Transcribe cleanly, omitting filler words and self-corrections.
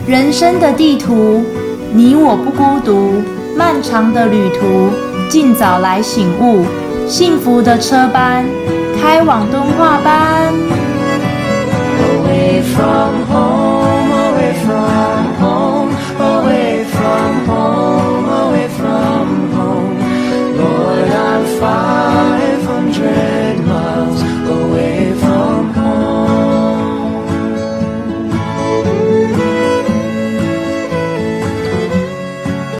人生的地图，你我不孤独。漫长的旅途，尽早来醒悟。幸福的车班，开往敦化班。Away from home.